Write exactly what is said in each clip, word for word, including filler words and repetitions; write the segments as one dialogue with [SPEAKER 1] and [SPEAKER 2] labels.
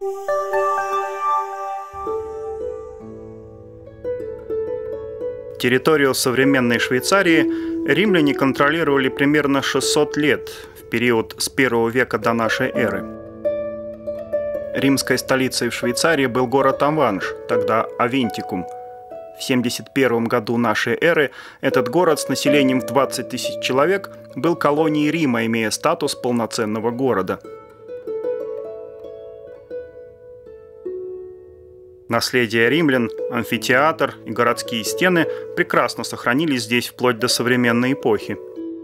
[SPEAKER 1] Территорию современной Швейцарии римляне контролировали примерно шестьсот лет, в период с первого века до нашей эры. Римской столицей в Швейцарии был город Аванш, тогда Авентикум. В семьдесят первом году нашей эры этот город с населением в двадцать тысяч человек был колонией Рима, имея статус полноценного города. Наследие римлян, амфитеатр и городские стены прекрасно сохранились здесь вплоть до современной эпохи.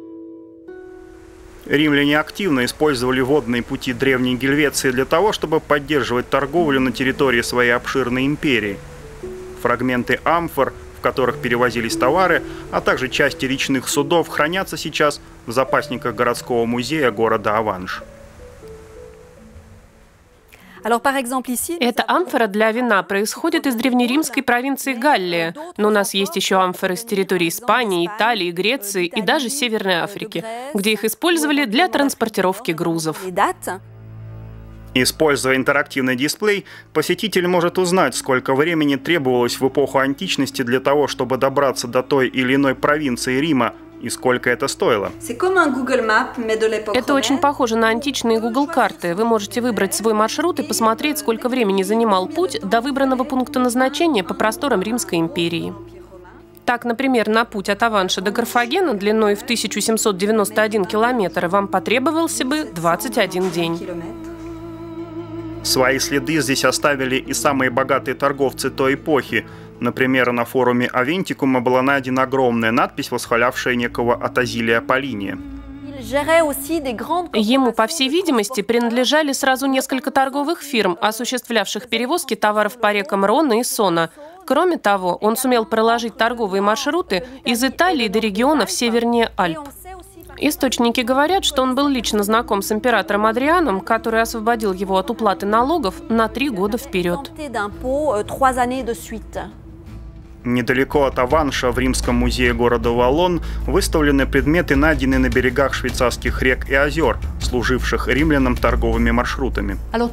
[SPEAKER 1] Римляне активно использовали водные пути Древней Гельвеции для того, чтобы поддерживать торговлю на территории своей обширной империи. Фрагменты амфор, в которых перевозились товары, а также части речных судов хранятся сейчас в запасниках городского музея города Аванш.
[SPEAKER 2] Эта амфора для вина происходит из древнеримской провинции Галлия, но у нас есть еще амфоры с территории Испании, Италии, Греции и даже Северной Африки, где их использовали для транспортировки грузов.
[SPEAKER 1] Используя интерактивный дисплей, посетитель может узнать, сколько времени требовалось в эпоху античности для того, чтобы добраться до той или иной провинции Рима, и сколько это стоило.
[SPEAKER 2] Это очень похоже на античные Google карты. Вы можете выбрать свой маршрут и посмотреть, сколько времени занимал путь до выбранного пункта назначения по просторам Римской империи. Так, например, на путь от Аванша до Карфагена длиной в тысячу семьсот девяносто один километр вам потребовался бы двадцать один день.
[SPEAKER 1] Свои следы здесь оставили и самые богатые торговцы той эпохи. Например, на форуме Авентикума была найдена огромная надпись, восхвалявшая некого Атазилия Полиния.
[SPEAKER 2] Ему, по всей видимости, принадлежали сразу несколько торговых фирм, осуществлявших перевозки товаров по рекам Рона и Сона. Кроме того, он сумел проложить торговые маршруты из Италии до регионов севернее Альп. Источники говорят, что он был лично знаком с императором Адрианом, который освободил его от уплаты налогов на три года вперед.
[SPEAKER 1] Недалеко от Аванша в Римском музее города Валлон выставлены предметы, найденные на берегах швейцарских рек и озер, служивших римлянам торговыми маршрутами.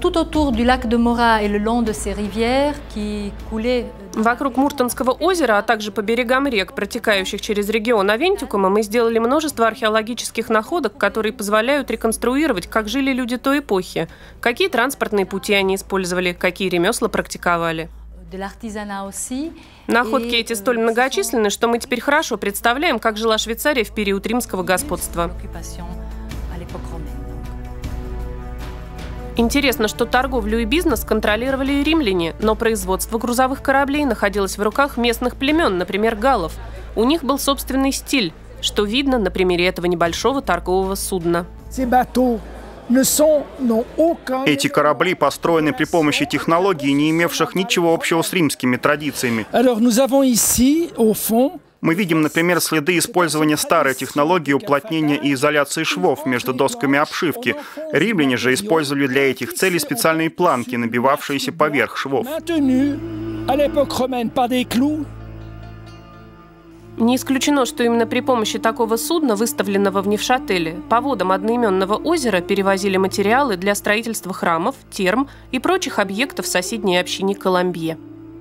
[SPEAKER 2] Вокруг Муртонского озера, а также по берегам рек, протекающих через регион Авентикума, мы сделали множество археологических находок, которые позволяют реконструировать, как жили люди той эпохи, какие транспортные пути они использовали, какие ремесла практиковали. Находки эти столь многочисленны, что мы теперь хорошо представляем, как жила Швейцария в период римского господства. Интересно, что торговлю и бизнес контролировали и римляне, но производство грузовых кораблей находилось в руках местных племен, например, галлов. У них был собственный стиль, что видно на примере этого небольшого торгового судна.
[SPEAKER 1] Эти корабли построены при помощи технологий, не имевших ничего общего с римскими традициями. Мы видим, например, следы использования старой технологии уплотнения и изоляции швов между досками обшивки. Римляне же использовали для этих целей специальные планки, набивавшиеся поверх швов.
[SPEAKER 2] Не исключено, что именно при помощи такого судна, выставленного в Невшателе, по водам одноименного озера перевозили материалы для строительства храмов, терм и прочих объектов в соседней общине Коломбье.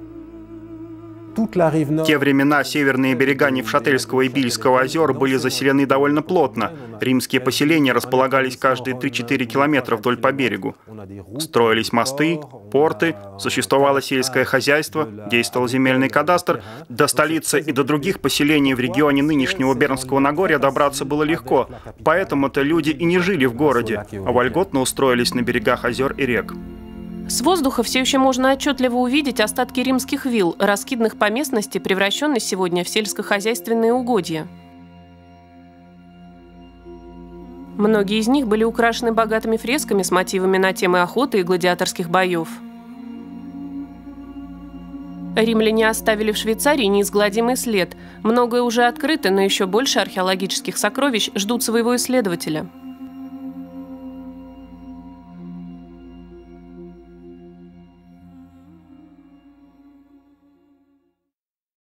[SPEAKER 1] В те времена северные берега Невшательского и Бильского озер были заселены довольно плотно. Римские поселения располагались каждые три-четыре километра вдоль по берегу. Строились мосты, порты, существовало сельское хозяйство, действовал земельный кадастр. До столицы и до других поселений в регионе нынешнего Бернского Нагорья добраться было легко. Поэтому-то люди и не жили в городе, а вольготно устроились на берегах озер и рек.
[SPEAKER 2] С воздуха все еще можно отчетливо увидеть остатки римских вилл, раскиданных по местности, превращенной сегодня в сельскохозяйственные угодья. Многие из них были украшены богатыми фресками с мотивами на темы охоты и гладиаторских боев. Римляне оставили в Швейцарии неизгладимый след. Многое уже открыто, но еще больше археологических сокровищ ждут своего исследователя.